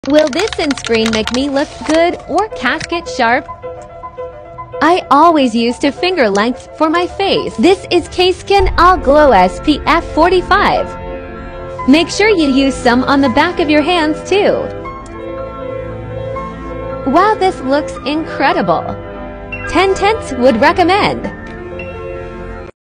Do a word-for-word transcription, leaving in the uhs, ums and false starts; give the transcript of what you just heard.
Will this sunscreen make me look good or casket sharp? I always use to finger length for my face. This is K-Skin All Glow S P F forty-five. Make sure you use some on the back of your hands too. Wow, this looks incredible. ten tenths would recommend.